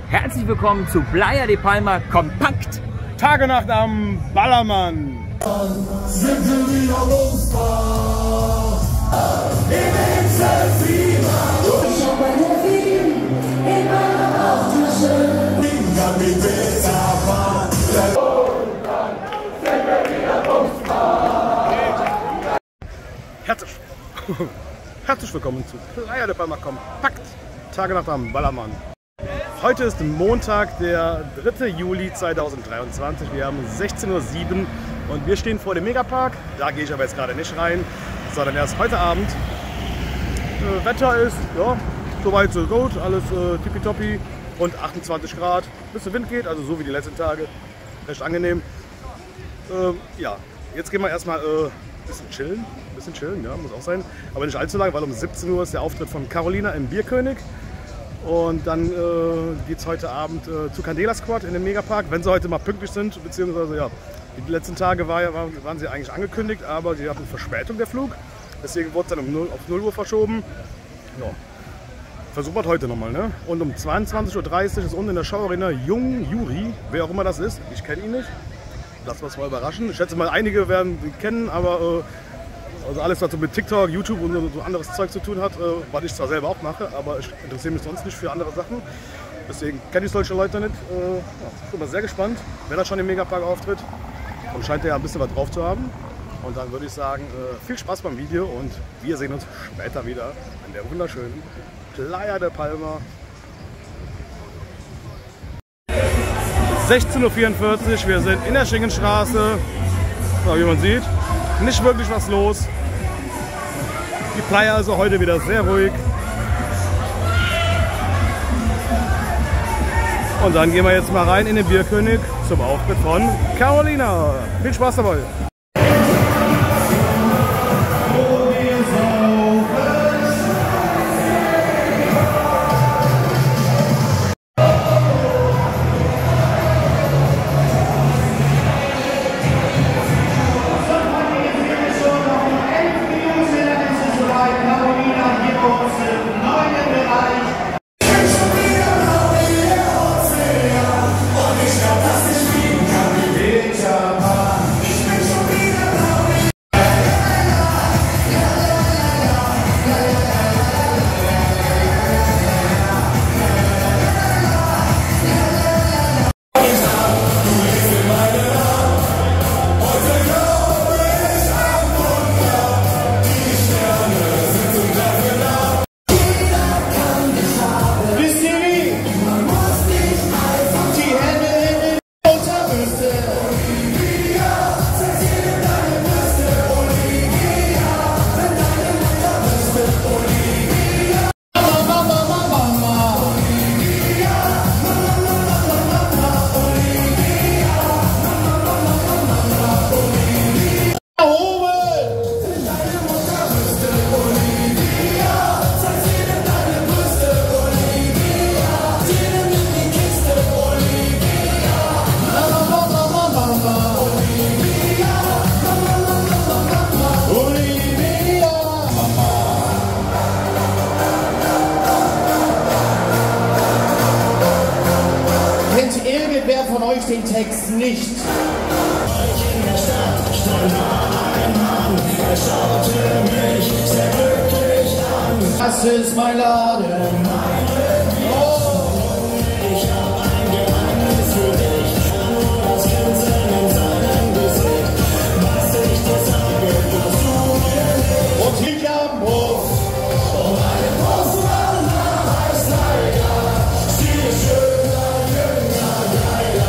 Herzlich willkommen zu Playa de Palma Kompakt. Tagenacht am Ballermann. Sind wir wieder losfahren? Ich hab ein Delfin in meiner Bauchtasche. Kann mich besser fahren. Und dann sind wir wieder losfahren. Herzlich willkommen zu Playa de Palma Kompakt. Tagenacht am Ballermann. Heute ist Montag, der 3. Juli 2023. Wir haben 16:07 Uhr und wir stehen vor dem Megapark. Da gehe ich aber jetzt gerade nicht rein, sondern erst heute Abend. Wetter ist, ja, soweit so gut, alles tippitoppi und 28 Grad. Bisschen Wind geht, also so wie die letzten Tage. Recht angenehm. Ja, jetzt gehen wir erstmal bisschen chillen, ja, muss auch sein. Aber nicht allzu lang, weil um 17 Uhr ist der Auftritt von Carolina im Bierkönig. Und dann geht es heute Abend zu Candela Squad in den Megapark, wenn sie heute mal pünktlich sind, beziehungsweise ja, die letzten Tage waren sie eigentlich angekündigt, aber sie hatten Verspätung der Flug, deswegen wurde es dann auf 0 Uhr verschoben. Ja. Versuchen wir es heute nochmal, ne? Und um 22:30 Uhr ist unten in der Showarena Jung Juri, wer auch immer das ist, ich kenne ihn nicht, lassen wir uns mal überraschen. Ich schätze mal, einige werden ihn kennen, aber also alles, was so mit TikTok, YouTube und so anderes Zeug zu tun hat, was ich zwar selber auch mache, aber ich interessiere mich sonst nicht für andere Sachen. Deswegen kenne ich solche Leute nicht. Ja, bin mal sehr gespannt, wer da schon im Megapark auftritt. Und scheint ja ein bisschen was drauf zu haben. Und dann würde ich sagen, viel Spaß beim Video und wir sehen uns später wieder in der wunderschönen Playa de Palma. 16:44 Uhr, wir sind in der Schinkenstraße. Ja, wie man sieht, nicht wirklich was los. Die Playa also heute wieder sehr ruhig. Und dann gehen wir jetzt mal rein in den Bierkönig zum Auftritt von Carolina. Viel Spaß dabei! Den Text nicht. In der Stadt stand ein Mann, er schaute mich sehr glücklich an. Das ist mein Laden. Ich hab ein Geheimnis für dich, nur das Grinsen in seinem Gesicht. Was ich dir sage, wirst du mir nicht. Und ich am Hof. Und eine Postmann heißt Leila. Sie ist schöner, jünger, Leila.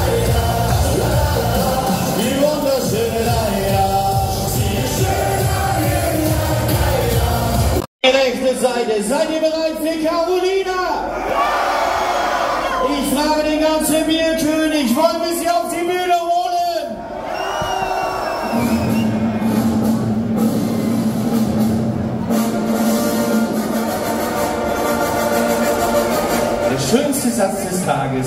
Die wunderschöne Leila. Sie ist schöner, jünger, Leila. Die rechte Seite, seid ihr bereit für Carolina? Ich frage den ganzen Bierkönig, wollen wir sie auf die Bühne holen? Der schönste Satz des Tages.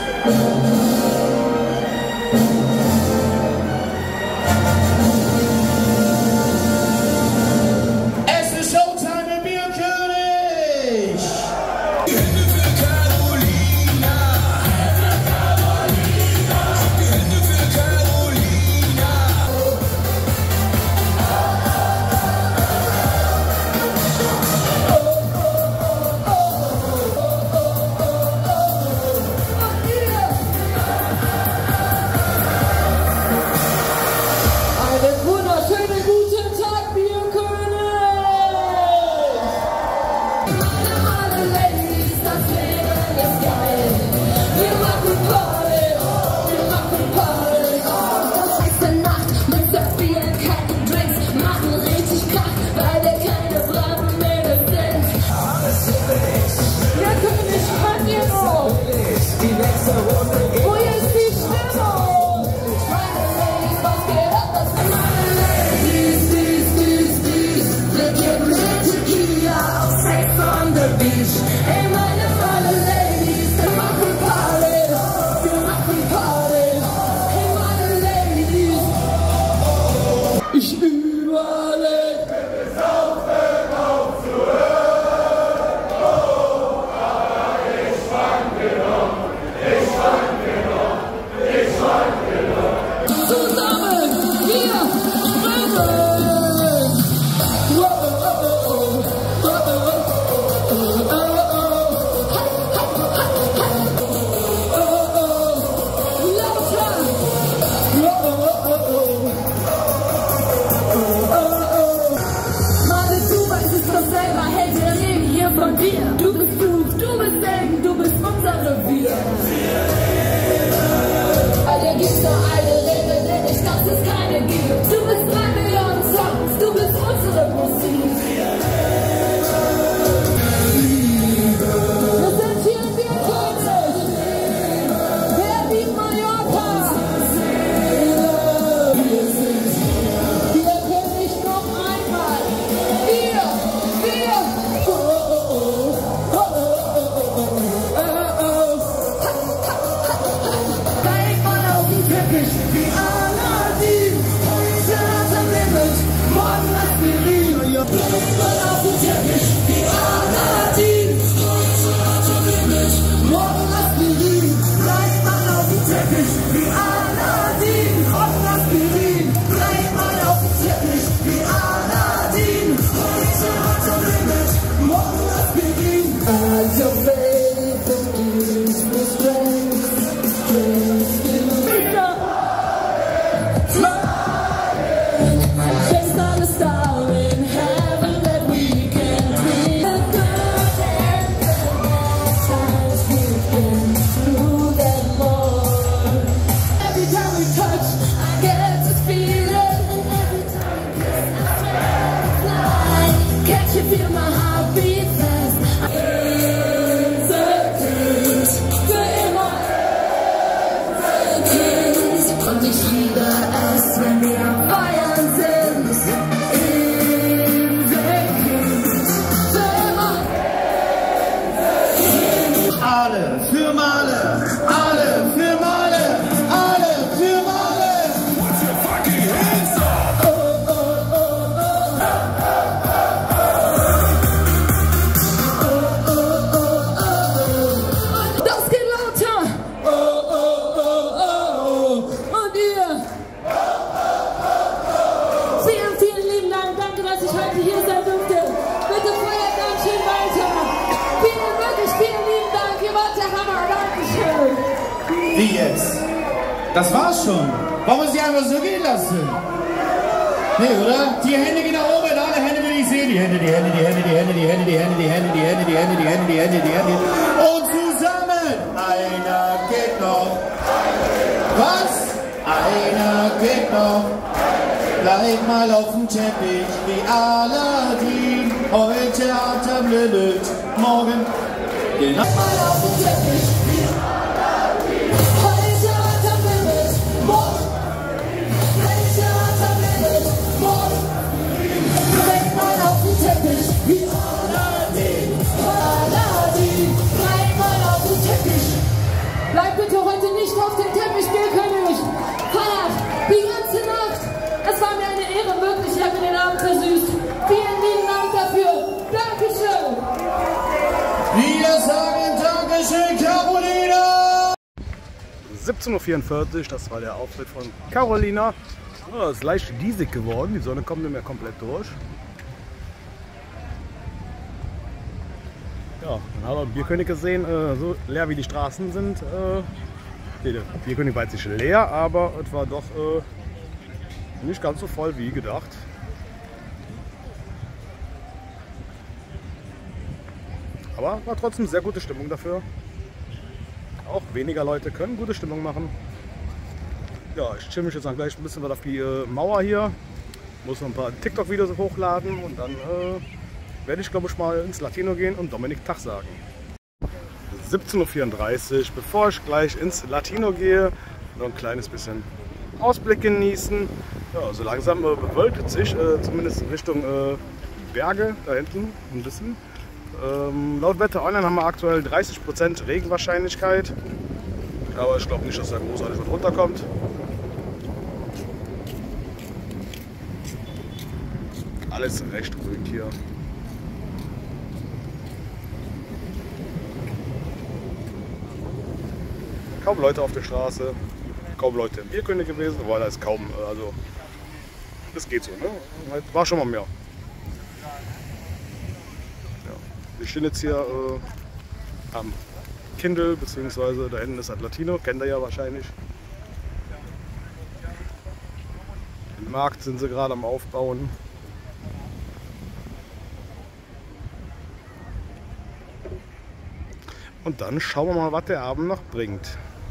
Es ist Showtime im Bierkönig! Hände für Carolina. Wie jetzt? Das war's schon. Wollen wir sie einfach so gehen lassen? Nee, oder? Die Hände gehen nach oben, alle Hände will ich sehen. Die Hände, die Hände, die Hände, die Hände, die Hände, die Hände, die Hände, die Hände, die Hände, die Hände, die Hände, die Hände. Und zusammen! Einer geht noch. Was? Einer geht noch. Bleib mal auf dem Teppich wie Aladdin. Heute Abend am Limit, morgen genau. Mal auf dem Teppich wie Aladdin. Heute Abend am Limit, morgen. Heute Abend am Limit, morgen. Bleib mal auf dem Teppich wie Aladdin. Aladdin, bleib mal auf dem Teppich. Bleib bitte heute nicht auf dem Teppich, Bierkönig. Feiert die ganze Nacht. Es war mir eine Ehre, wirklich, ihr habt mir den Abend versüßt. Vielen lieben Dank dafür. Dankeschön. Wir sagen Dankeschön, Carolina! 17:44 Uhr, das war der Auftritt von Carolina. Ja, es ist leicht diesig geworden, die Sonne kommt nicht mehr komplett durch. Ja, dann haben wir Bierkönig gesehen, so leer wie die Straßen sind. Nee, der Bierkönig war jetzt nicht leer, aber es war doch nicht ganz so voll wie gedacht. Aber war trotzdem sehr gute Stimmung dafür. Auch weniger Leute können gute Stimmung machen. Ja, ich chill mich jetzt dann gleich ein bisschen auf die Mauer hier. Muss noch ein paar TikTok-Videos hochladen und dann werde ich, glaube ich, mal ins Latino gehen und Dominik Tag sagen. 17:34 Uhr, bevor ich gleich ins Latino gehe, noch ein kleines bisschen Ausblick genießen. Ja, so langsam bewölkt sich, zumindest in Richtung Berge da hinten ein bisschen. Laut Wetter Online haben wir aktuell 30% Regenwahrscheinlichkeit, aber ich glaube nicht, dass da großartig was runterkommt. Alles recht ruhig hier. Kaum Leute auf der Straße, kaum Leute im Bierkönig gewesen, aber da ist kaum, also das geht so, ne? War schon mal mehr. Wir stehen jetzt hier am Kindl, beziehungsweise da hinten ist das Latino, kennt ihr ja wahrscheinlich. Den Markt sind sie gerade am Aufbauen. Und dann schauen wir mal, was der Abend noch bringt.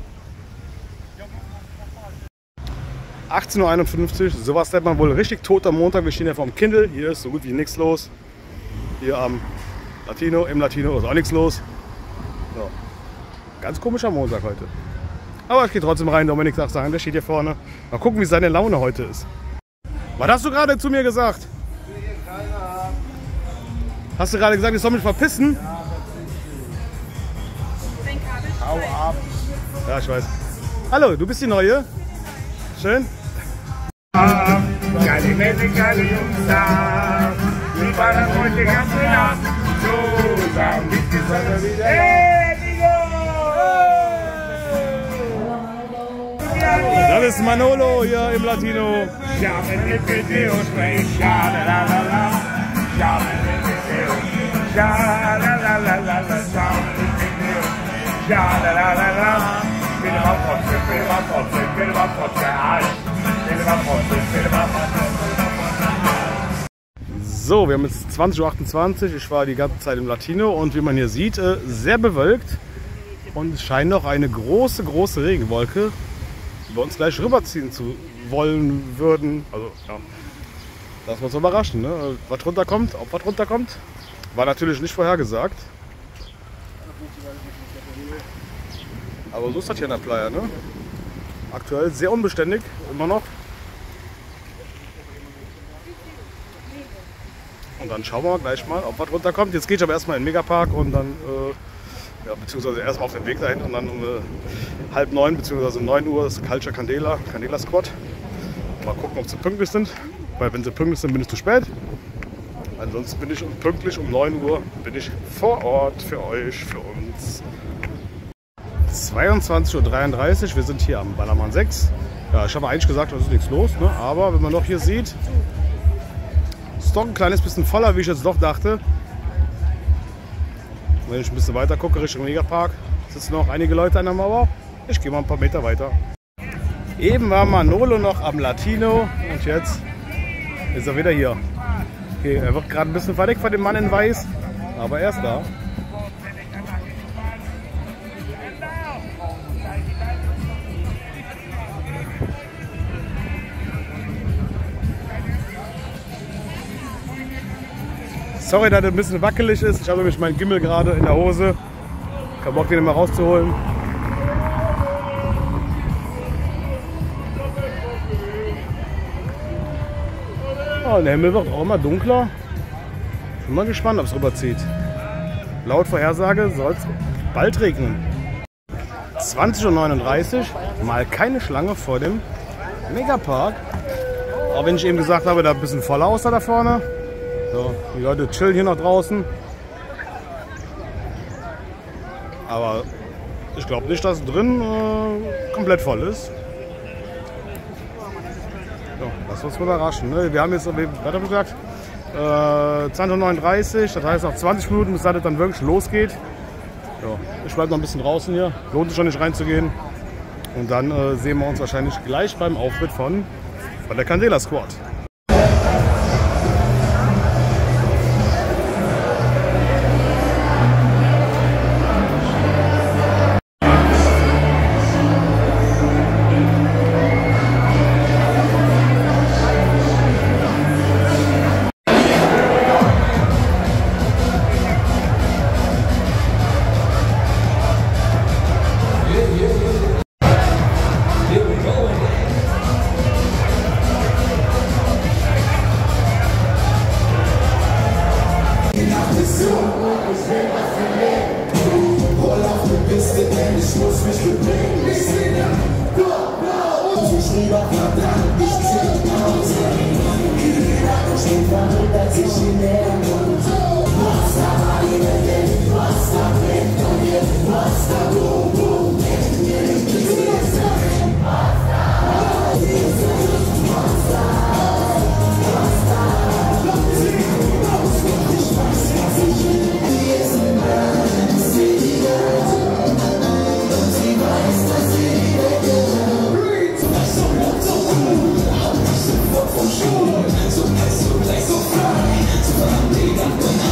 18:51 Uhr, sowas nennt man wohl richtig tot am Montag. Wir stehen ja vorm Kindl, hier ist so gut wie nichts los. Hier am Latino, im Latino ist auch nichts los. Ja. Ganz komischer Montag heute. Aber ich gehe trotzdem rein, Dominik sagt sagen, der steht hier vorne. Mal gucken, wie seine Laune heute ist. Was hast du gerade zu mir gesagt? Hast du gerade gesagt, ich soll mich verpissen? Hau ab. Ja, ich weiß. Hallo, du bist die Neue? Schön. Geile Mädchen, geile Jungs da. Wir feiern heute die ganze Nacht. Zusammen bis die Sonne wieder. Hey, Nico! Das ist Manolo hier im Latino. So, wir haben jetzt 20:28 Uhr. Ich war die ganze Zeit im Latino und wie man hier sieht, sehr bewölkt. Und es scheint noch eine große, große Regenwolke, die wir uns gleich rüberziehen zu wollen würden. Also, ja, lassen wir uns überraschen, ne? Was runterkommt, ob was runterkommt, war natürlich nicht vorhergesagt. Aber so ist das hier in der Playa, ne? Aktuell sehr unbeständig, immer noch. Und dann schauen wir gleich mal, ob was runterkommt. Jetzt gehe ich aber erstmal in den Megapark und dann, ja, beziehungsweise erstmal auf den Weg dahin und dann um 8:30 beziehungsweise 9 Uhr ist Culture Candela Squad. Mal gucken, ob sie pünktlich sind, weil wenn sie pünktlich sind, bin ich zu spät. Ansonsten bin ich pünktlich um 9 Uhr bin ich vor Ort für euch, für uns. 22:33 Uhr, wir sind hier am Ballermann 6. Ja, ich habe eigentlich gesagt, da ist nichts los, ne? Aber wenn man noch hier sieht, ist doch ein kleines bisschen voller, wie ich jetzt doch dachte. Wenn ich ein bisschen weiter gucke, Richtung Megapark, sitzen noch einige Leute an der Mauer. Ich gehe mal ein paar Meter weiter. Eben war Manolo noch am Latino und jetzt ist er wieder hier. Okay, er wird gerade ein bisschen verdeckt von dem Mann in Weiß, aber er ist da. Sorry, dass das ein bisschen wackelig ist. Ich habe nämlich meinen Gimmel gerade in der Hose. Kein Bock, den mal rauszuholen. Oh, der Himmel wird auch immer dunkler. Bin mal gespannt, ob es rüberzieht. Laut Vorhersage soll es bald regnen. 20:39 Uhr, mal keine Schlange vor dem Megapark. Auch wenn ich eben gesagt habe, da ein bisschen voller aussah da vorne. So, die Leute chillen hier noch draußen. Aber ich glaube nicht, dass drin komplett voll ist. So, lass uns überraschen. Ne? Wir haben jetzt, was habe ich gesagt? 20:39 Uhr, das heißt noch 20 Minuten, bis das dann wirklich losgeht. So, ich bleibe noch ein bisschen draußen hier. Lohnt sich schon nicht reinzugehen. Und dann sehen wir uns wahrscheinlich gleich beim Auftritt von der Candela Squad. So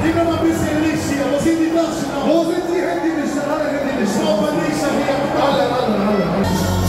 Gib mir mal ein bisschen Licht hier. Wo sind die Flaschen? Wo sind die Handylichter? Alle Handylichter. Schau mal Lichter hier. Alle.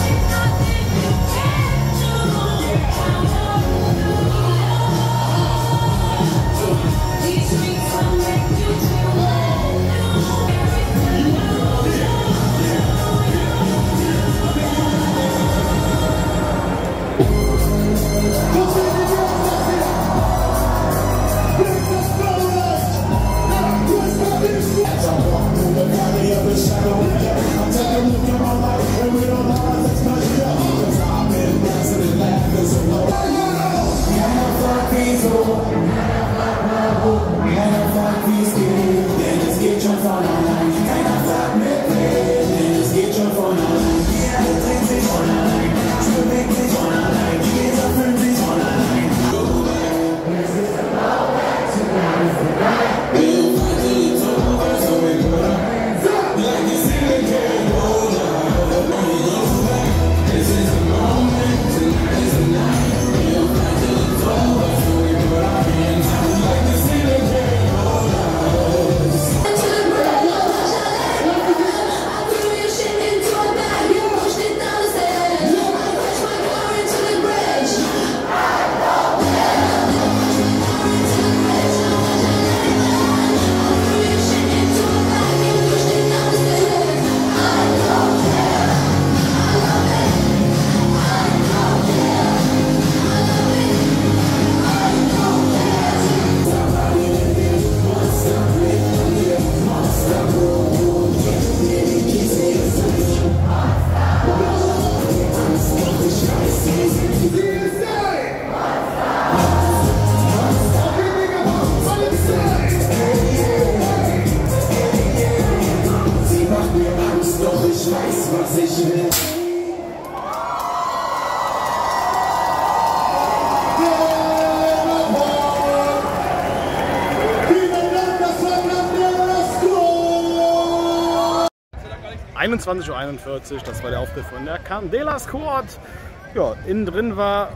...21:41 Uhr, das war der Auftritt von der Candela Squad. Ja, innen drin war,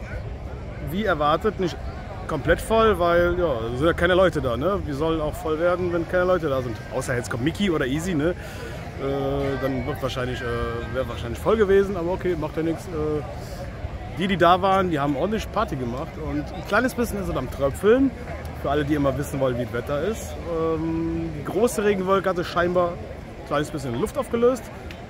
wie erwartet, nicht komplett voll, weil ja, es sind ja keine Leute da. Ne? Wie sollen auch voll werden, wenn keine Leute da sind? Außer jetzt kommt Mickey oder Easy, ne? Dann wäre wahrscheinlich voll gewesen, aber okay, macht ja nichts. Die da waren, die haben ordentlich Party gemacht und ein kleines bisschen ist es am Tröpfeln. Für alle, die immer wissen wollen, wie das Wetter ist. Die große Regenwolke hatte scheinbar ein kleines bisschen Luft aufgelöst.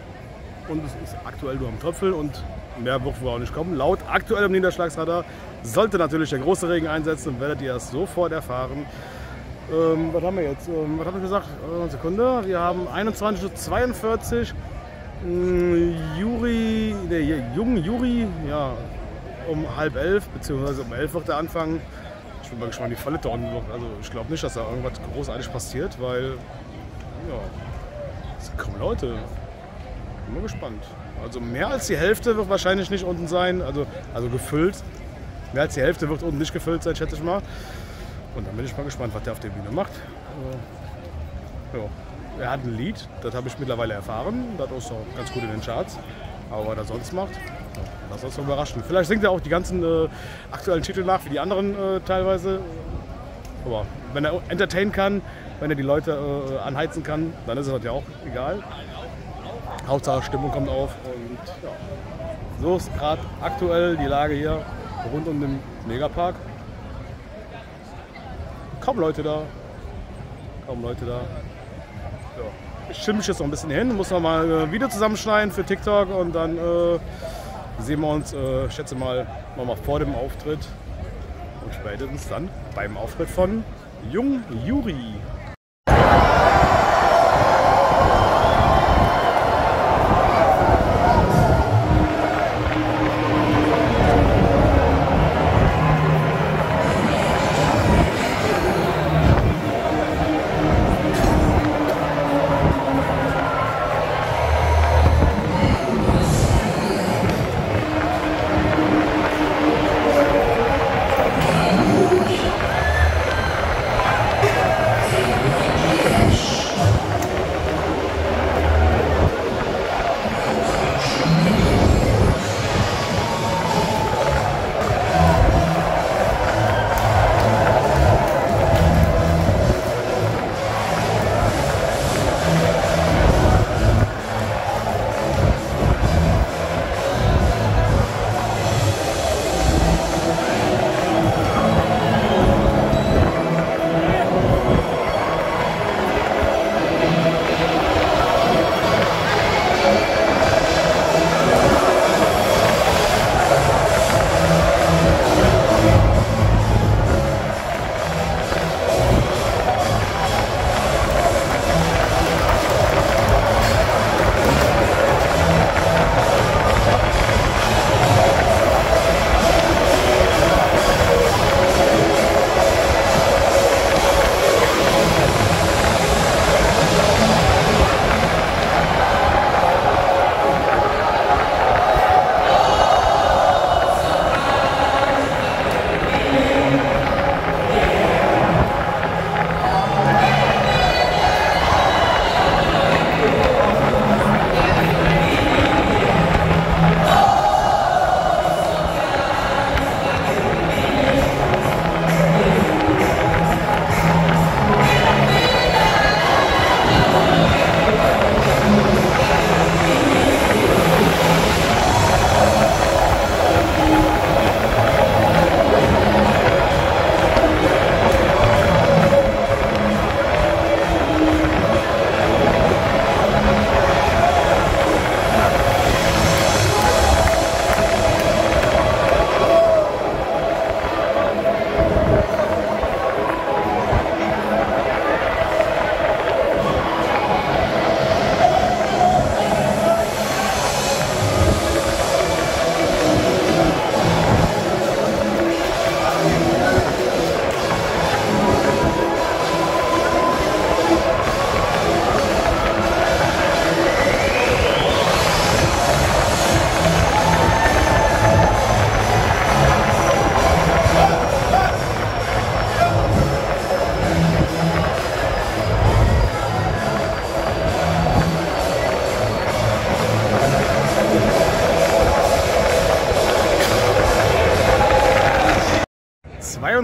Und es ist aktuell nur am Tröpfeln und mehr wird wohl auch nicht kommen. Laut aktuellem Niederschlagsradar sollte natürlich der große Regen einsetzen und werdet ihr es sofort erfahren. Was haben wir jetzt? Was habe ich gesagt? Eine Sekunde. Wir haben 21:42 Uhr. Juri, ja, um 10:30, beziehungsweise um 11 wird der anfangen. Ich bin mal gespannt, wie voll es da unten wird. Also ich glaube nicht, dass da irgendwas großartig passiert, weil ja, es sind kaum Leute. Bin mal gespannt. Also mehr als die Hälfte wird wahrscheinlich nicht unten sein, also gefüllt. Mehr als die Hälfte wird unten nicht gefüllt sein, schätze ich mal. Und dann bin ich mal gespannt, was der auf der Bühne macht. Ja. Er hat ein Lied, das habe ich mittlerweile erfahren. Das ist auch ganz gut in den Charts. Aber was er sonst macht, das ist überraschend. Vielleicht singt er auch die ganzen aktuellen Titel nach, wie die anderen teilweise. Aber wenn er entertainen kann, wenn er die Leute anheizen kann, dann ist es ja auch egal. Hauptsache Stimmung kommt auf. Und ja. So ist gerade aktuell die Lage hier rund um den Megapark. Kaum Leute da. Ja. Ich schimpfe mich jetzt noch ein bisschen hin, muss noch mal ein Video zusammenschneiden für TikTok und dann sehen wir uns, ich schätze mal vor dem Auftritt und spätestens dann beim Auftritt von Jung Juri.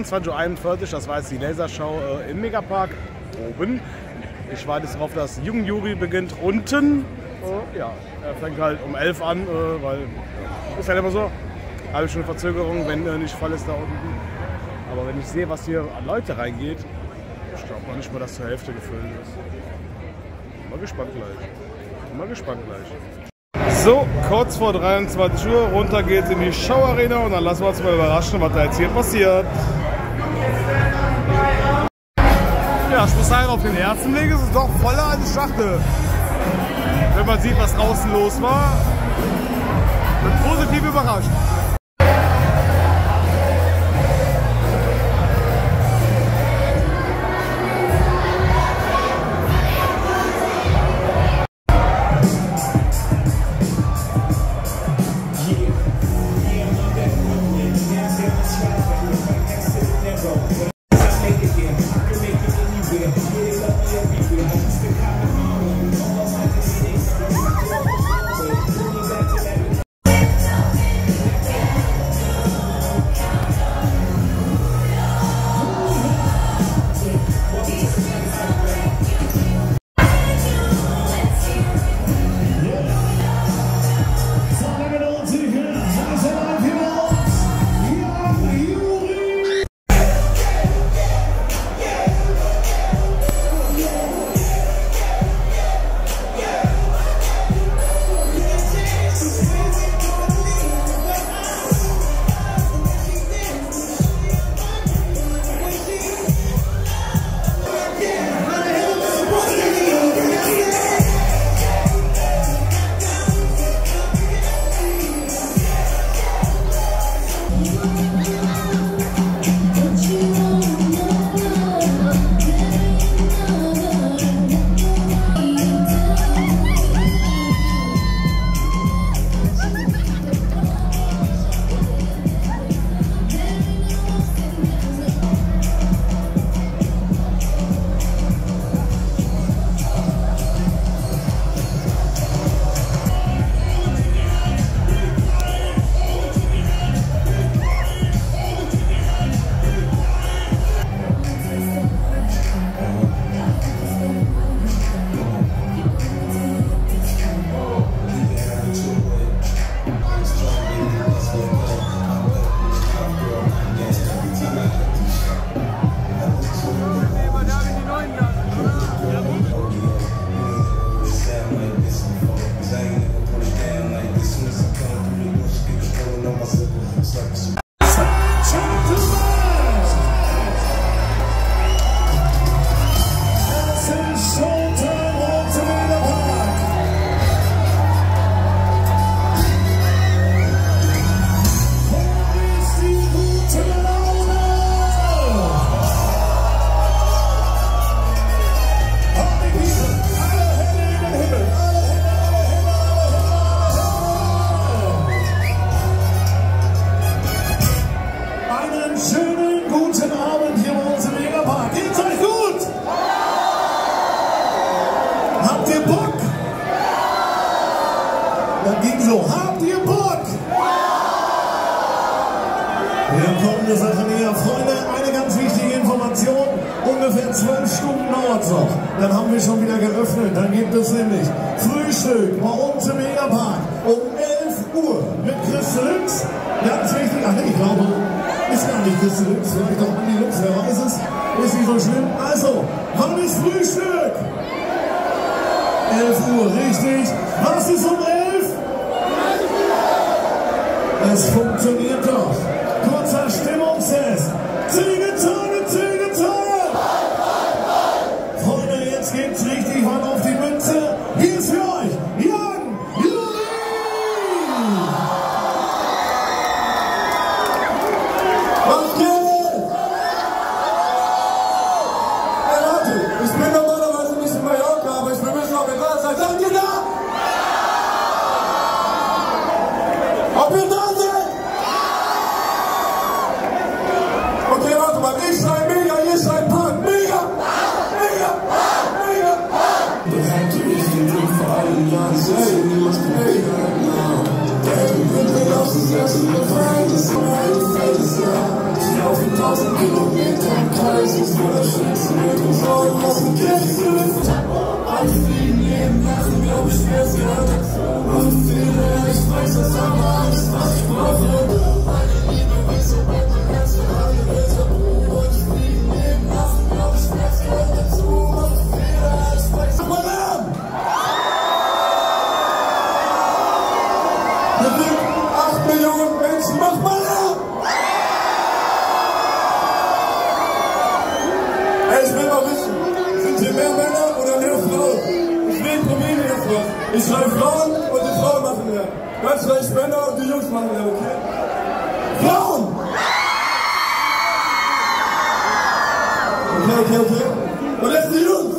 21:41 Uhr, das war jetzt die Lasershow im Megapark oben. Ich warte jetzt darauf, dass Jugendjury beginnt unten. Ja, er fängt halt um 11 an, weil ist halt immer so. Halbe Stunde Verzögerung, wenn nicht voll ist da unten. Aber wenn ich sehe, was hier an Leute reingeht, ich glaube noch nicht mal, dass zur Hälfte gefüllt ist. Mal gespannt gleich. Mal gespannt gleich. So, kurz vor 23 Uhr, runter geht's in die Show-Arena und dann lassen wir uns mal überraschen, was da jetzt hier passiert. Ja, ich muss sagen, auf den ersten Weg ist es doch voller als ich dachte. Wenn man sieht, was draußen los war, bin positiv überrascht. Das ging so. Habt ihr Bock? Wir kommen der Sache näher. Freunde, eine ganz wichtige Information. Ungefähr 12 Stunden dauert es noch. Dann haben wir schon wieder geöffnet. Dann gibt es nämlich Frühstück bei uns im Megapark um 11 Uhr mit Chris Deluxe. Ganz wichtig. Ach nee, ich glaube, ist gar nicht Chris Deluxe. Vielleicht doch Andi Lux, wer weiß es. Ist nicht so schlimm. Also, wann ist Frühstück? 11 Uhr, richtig. Was ist um 11? Es funktioniert doch. Kurzer Stimmungstest. Ziegentage, Ziegentage! Freunde, jetzt geht's richtig mal auf die Münze. Hier ist für euch Jan Juri! Was geht? Hey Leute, ich bin normalerweise nicht in Mallorca, aber ich bin mir noch egal. Seid ihr da? Ob ihr da seid? Okay, warte mal, ich schrei mega, ihr schreit Punk, mega, mega, mega. Du hättest mich den Blick vor allem Jahren sehen, du machst mega, du willst mir aus dem Sessel befreien, das ist ein fettes Jahr. Ich laufe 1000 Kilometer. Ich schreibe Frauen und die Frauen machen mehr. Ganz rechts Männer und die Jungs machen mehr, okay? Frauen! Okay. Und jetzt die Jungs!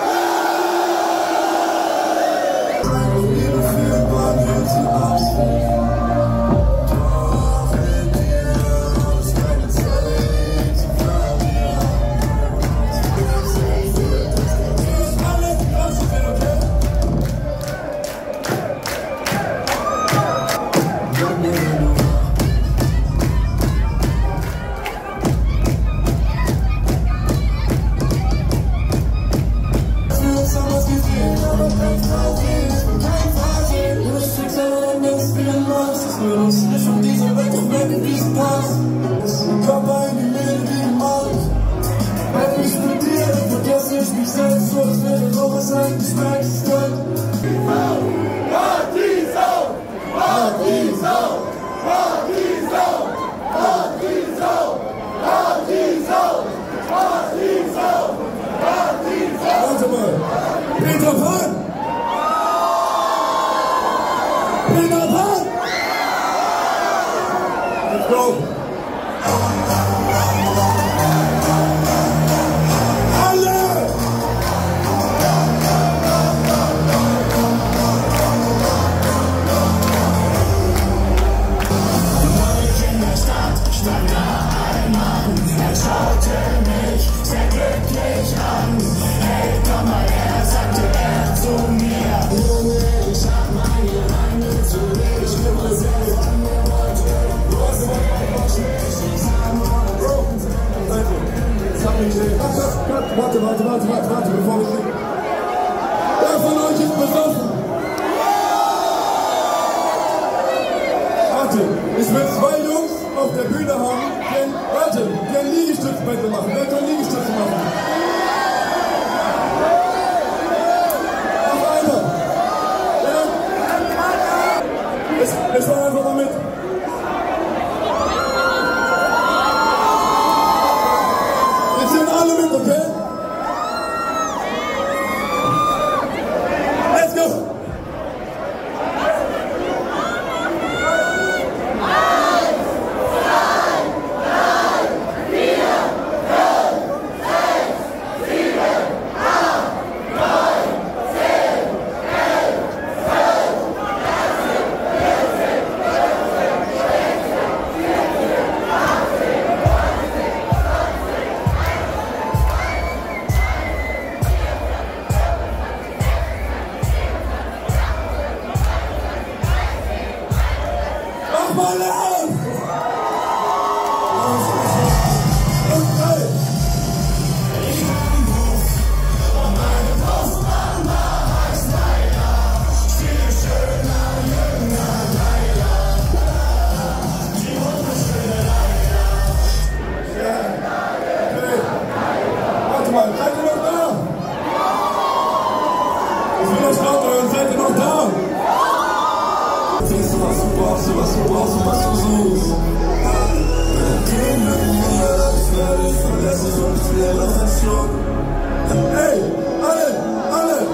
Let's go. Warte, bevor wir singen. Wer von euch ist besoffen? Warte, ich will 2 Jungs auf der Bühne haben, die ein Liegestützbattle machen. Wer kann Liegestütze machen? Noch einer. Ja? Ich war einfach mal mit. Jetzt sind alle mit, okay? Hey, alle!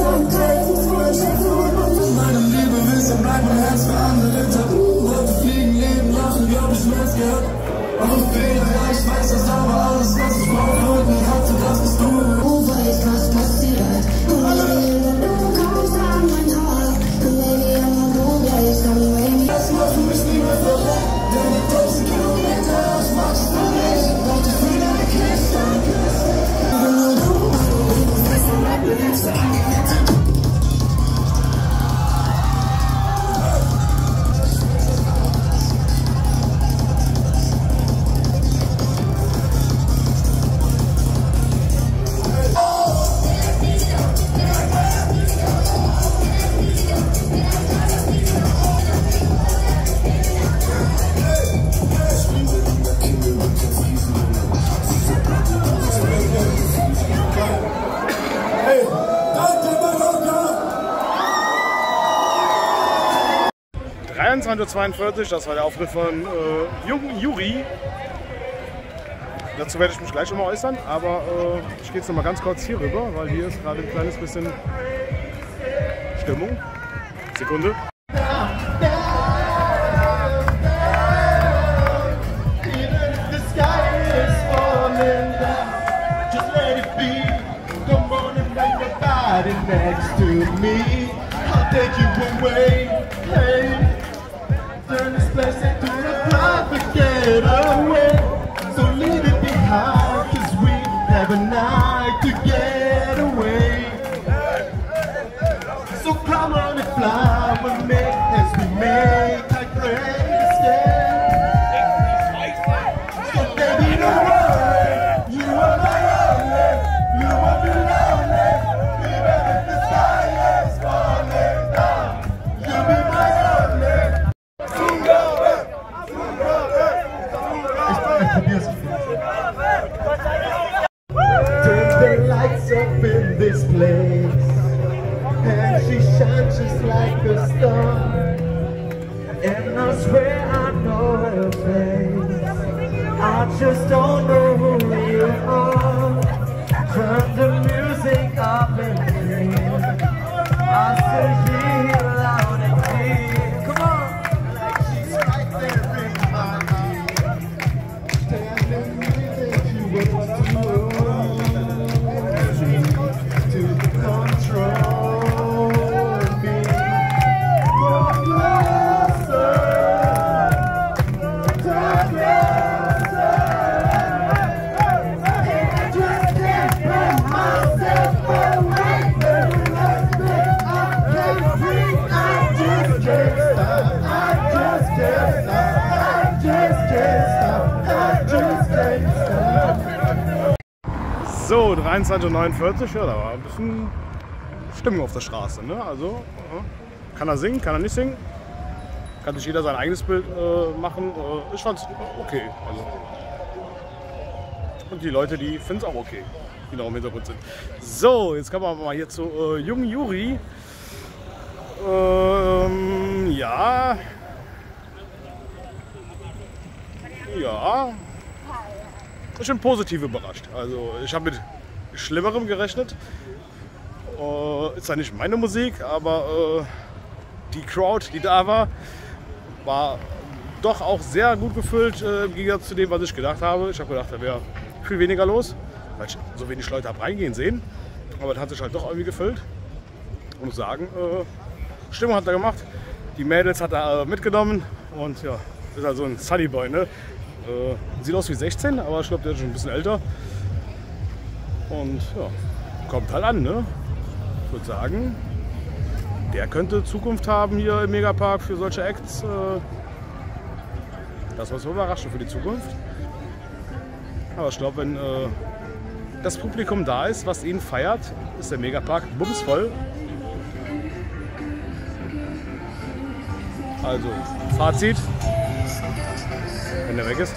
Meine Liebe, wir sind bleiben Herz für andere Tabu. Heute fliegen gehört. Und so Fehler, ja, ich weiß das, aber alles, was ich brauche, heute hatte, das bist du. Wo weiß, was passiert? Und wenn du kommst an mein Haar, Baby, I'm a place, I'm Das macht für mich nie mehr verrückt. Denn die 1000 Kilometer, das machst du nicht. Und ich will deine Kiste. Hey, danke, Mallorca! 23:42 Uhr, das war der Auftritt von Jungen Juri. Dazu werde ich mich gleich nochmal äußern, aber ich gehe jetzt nochmal ganz kurz hier rüber, weil hier ist gerade ein kleines bisschen Stimmung. Sekunde. Next to me, I'll take you away. Hey, turn this place into a private getaway. So leave it behind, 'cause we have a night to get away. So come on and fly with me as we make our great escape. So baby, don't worry, you are my only, you won't be lonely. Turn the lights up in this place, and she shines just like a star. And I swear I know her face, I just don't know who you are. Turn the music up and clear, I say here loud and clear. Come on, like she's right there in my ear, telling me that you were too to control me. Come closer, come closer. I just can't put myself away. I can't breathe. I just can't stop. I just can't stop. I just can't stop. I just can't stop. So, 23:49 Uhr, ja, da war ein bisschen Stimmung auf der Straße. Ne? Also, kann er singen, kann er nicht singen. Kann sich jeder sein eigenes Bild machen. Ich fand's okay. Also. Und die Leute, die finden es auch okay, die noch im Hintergrund sind. So, jetzt kommen wir mal hier zu Jungen Juri. Ja. Ja. Ich bin positiv überrascht. Also ich habe mit Schlimmerem gerechnet. Ist ja nicht meine Musik, aber die Crowd, die da war, war doch auch sehr gut gefüllt im Gegensatz zu dem, was ich gedacht habe. Ich habe gedacht, da wäre viel weniger los, weil ich so wenig Leute habe reingehen sehen. Aber das hat sich halt doch irgendwie gefüllt. Ich muss sagen, Stimmung hat er gemacht. Die Mädels hat er mitgenommen und ja, ist halt so ein Sunnyboy, ne? Sieht aus wie 16, aber ich glaube, der ist schon ein bisschen älter. Und ja, kommt halt an, ne? Ich würde sagen, der könnte Zukunft haben hier im Megapark für solche Acts. Das war so überraschend für die Zukunft. Aber ich glaube, wenn das Publikum da ist, was ihn feiert, ist der Megapark bumsvoll. Also, Fazit, wenn der weg ist.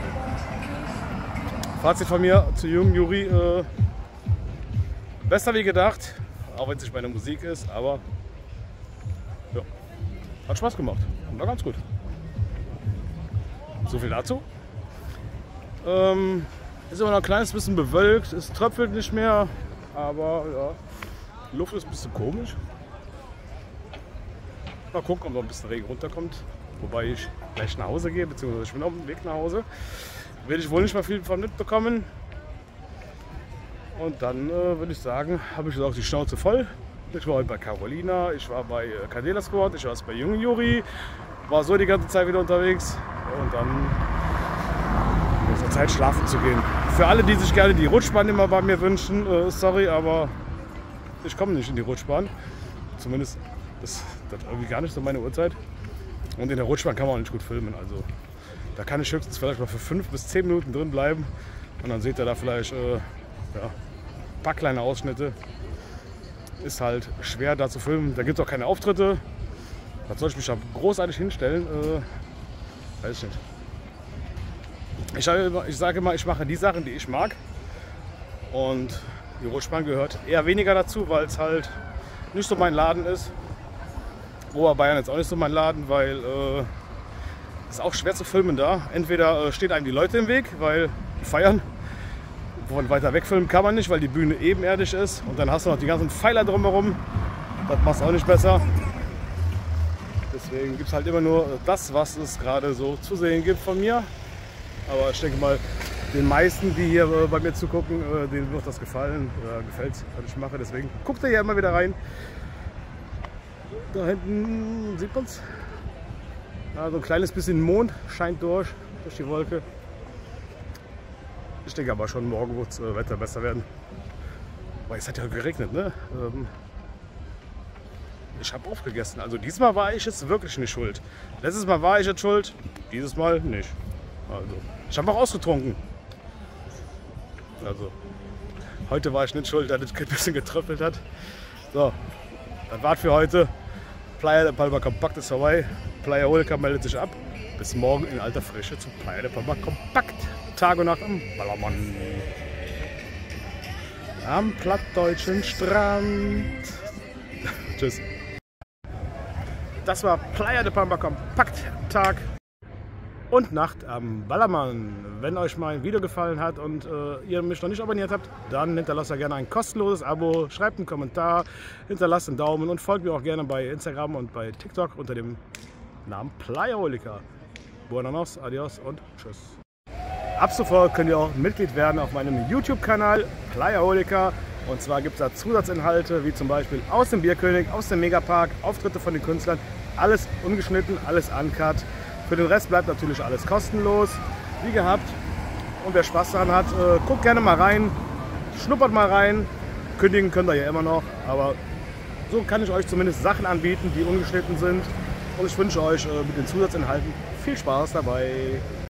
Fazit von mir zu Jungen Juri, besser wie gedacht, auch wenn es nicht meine Musik ist, aber ja, hat Spaß gemacht und war ganz gut. So viel dazu. Ist immer noch ein kleines bisschen bewölkt, es tröpfelt nicht mehr, aber ja, die Luft ist ein bisschen komisch. Mal gucken, ob noch ein bisschen Regen runterkommt. wobei ich gleich nach Hause gehe, beziehungsweise ich bin auf dem Weg nach Hause. Werde ich wohl nicht mal viel von mitbekommen. Und dann würde ich sagen, habe ich jetzt auch die Schnauze voll. Ich war heute bei Carolina, ich war bei Cadela Squad, ich war bei Jungen Juri, war so die ganze Zeit wieder unterwegs und dann ist es Zeit schlafen zu gehen. Für alle, die sich gerne die Rutschbahn immer bei mir wünschen, sorry, aber ich komme nicht in die Rutschbahn. Zumindest ist das irgendwie gar nicht so meine Uhrzeit. Und in der Rutschbahn kann man auch nicht gut filmen. Also da kann ich höchstens vielleicht mal für 5 bis 10 Minuten drin bleiben und dann seht ihr da vielleicht ein paar kleine Ausschnitte. Ist halt schwer da zu filmen. Da gibt es auch keine Auftritte. Was soll ich mich da großartig hinstellen? Weiß ich nicht. Ich sage immer, ich mache die Sachen, die ich mag. Und die Rutschbahn gehört eher weniger dazu, weil es halt nicht so mein Laden ist. Oberbayern ist auch nicht so mein Laden, weil es ist auch schwer zu filmen da. Entweder stehen einem die Leute im Weg, weil die feiern. Von weiter weg filmen kann man nicht, weil die Bühne ebenerdig ist. Und dann hast du noch die ganzen Pfeiler drumherum. Das macht es auch nicht besser. Deswegen gibt es halt immer nur das, was es gerade so zu sehen gibt von mir. Aber ich denke mal, den meisten, die hier bei mir zugucken, denen wird das gefallen. Gefällt, was ich mache. Deswegen guckt ihr hier immer wieder rein. Da hinten sieht man es. Ja, so ein kleines bisschen Mond scheint durch die Wolke. Ich denke aber schon, morgen wird das Wetter besser werden. Weil es hat ja geregnet, ne? Ich habe aufgegessen. Also diesmal war ich jetzt wirklich nicht schuld. Letztes Mal war ich jetzt schuld, dieses Mal nicht. Also, ich habe auch ausgetrunken. Also, heute war ich nicht schuld, dass es ein bisschen getröpfelt hat. So, das war's für heute. Playa de Palma Kompakt ist vorbei. Playa Olika meldet sich ab. Bis morgen in alter Frische zu Playa de Palma Kompakt. Tag und Nacht am Ballermann. Am plattdeutschen Strand. Tschüss. Das war Playa de Palma Kompakt. Tag und Nacht am Ballermann. Wenn euch mein Video gefallen hat und ihr mich noch nicht abonniert habt, dann hinterlasst ja gerne ein kostenloses Abo, schreibt einen Kommentar, hinterlasst einen Daumen und folgt mir auch gerne bei Instagram und bei TikTok unter dem Namen Playa Olika. Buenos, adios und tschüss. Ab sofort könnt ihr auch Mitglied werden auf meinem YouTube-Kanal Playa Olika. Und zwar gibt es da Zusatzinhalte, wie zum Beispiel aus dem Bierkönig, aus dem Megapark, Auftritte von den Künstlern. Alles ungeschnitten, alles uncut. Für den Rest bleibt natürlich alles kostenlos, wie gehabt. Und wer Spaß daran hat, guckt gerne mal rein, schnuppert mal rein. Kündigen könnt ihr ja immer noch, aber so kann ich euch zumindest Sachen anbieten, die ungeschnitten sind. Und ich wünsche euch mit den Zusatzinhalten viel Spaß dabei.